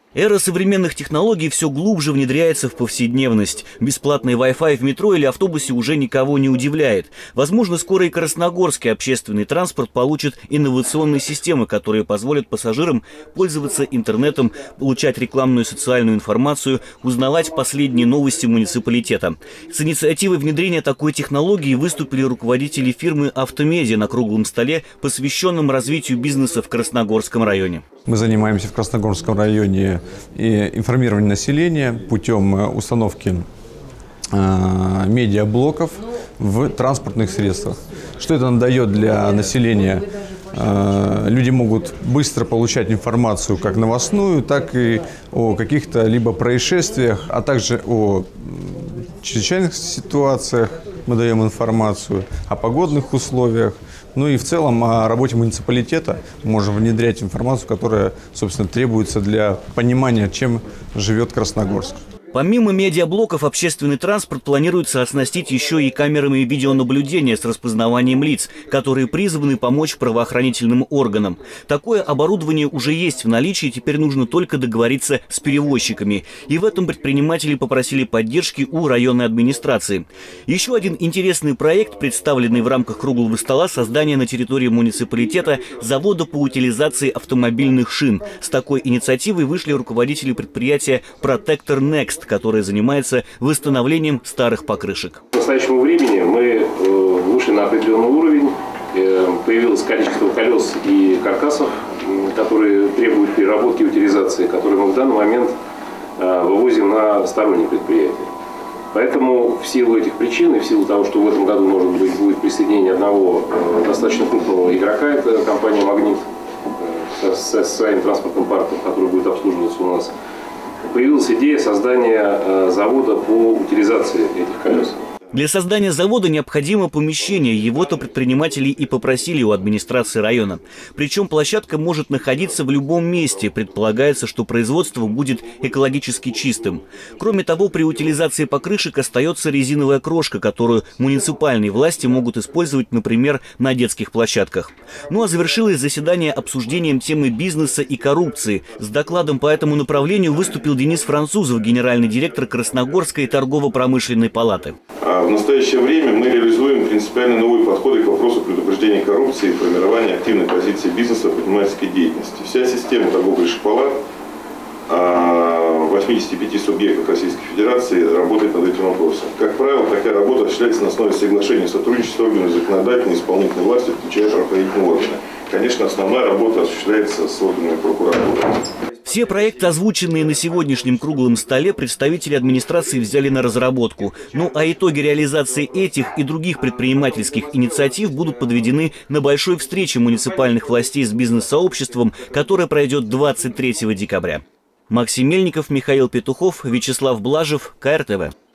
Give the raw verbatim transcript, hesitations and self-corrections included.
Эра современных технологий все глубже внедряется в повседневность. Бесплатный Wi-Fi в метро или автобусе уже никого не удивляет. Возможно, скоро и красногорский общественный транспорт получит инновационные системы, которые позволят пассажирам пользоваться интернетом, получать рекламную и социальную информацию, узнавать последние новости муниципалитета. С инициативой внедрения такой технологии выступили руководители фирмы «Автомедиа» на круглом столе, посвященном развитию бизнеса в Красногорском районе. Мы занимаемся в Красногорском районе и информированием населения путем установки э, медиаблоков в транспортных средствах. Что это дает для населения? Э, люди могут быстро получать информацию как новостную, так и о каких-то либо происшествиях, а также о чрезвычайных ситуациях мы даем информацию, о погодных условиях. Ну и в целом о работе муниципалитета можем внедрять информацию, которая, собственно, требуется для понимания, чем живет Красногорск. Помимо медиаблоков, общественный транспорт планируется оснастить еще и камерами видеонаблюдения с распознаванием лиц, которые призваны помочь правоохранительным органам. Такое оборудование уже есть в наличии, теперь нужно только договориться с перевозчиками. И в этом предприниматели попросили поддержки у районной администрации. Еще один интересный проект, представленный в рамках круглого стола, создание на территории муниципалитета завода по утилизации автомобильных шин. С такой инициативой вышли руководители предприятия «Протектор Next», которая занимается восстановлением старых покрышек. К настоящему времени мы вышли на определенный уровень, появилось количество колес и каркасов, которые требуют переработки и утилизации, которые мы в данный момент вывозим на сторонние предприятия. Поэтому в силу этих причин и в силу того, что в этом году, может быть, будет присоединение одного достаточно крупного игрока, это компания «Магнит», со своим транспортным парком, который будет обслуживаться у нас, появилась идея создания завода по утилизации этих колес. Для создания завода необходимо помещение, его-то предприниматели и попросили у администрации района. Причем площадка может находиться в любом месте, предполагается, что производство будет экологически чистым. Кроме того, при утилизации покрышек остается резиновая крошка, которую муниципальные власти могут использовать, например, на детских площадках. Ну а завершилось заседание обсуждением темы бизнеса и коррупции. С докладом по этому направлению выступил Денис Французов, генеральный директор Красногорской торгово-промышленной палаты. В настоящее время мы реализуем принципиально новые подходы к вопросу предупреждения коррупции и формирования активной позиции бизнеса в предпринимательской деятельности. Вся система торговых палат в восьмидесяти пяти субъектах Российской Федерации работает над этим вопросом. Как правило, такая работа осуществляется на основе соглашения сотрудничества органов законодательной и исполнительной власти, включая правоохранительные органы. Конечно, основная работа осуществляется с органами прокуратуры. Все проекты, озвученные на сегодняшнем круглом столе, представители администрации взяли на разработку. Ну а итоги реализации этих и других предпринимательских инициатив будут подведены на большой встрече муниципальных властей с бизнес-сообществом, которая пройдет двадцать третьего декабря. Максим Мельников, Михаил Петухов, Вячеслав Блажев, ка эр тэ вэ.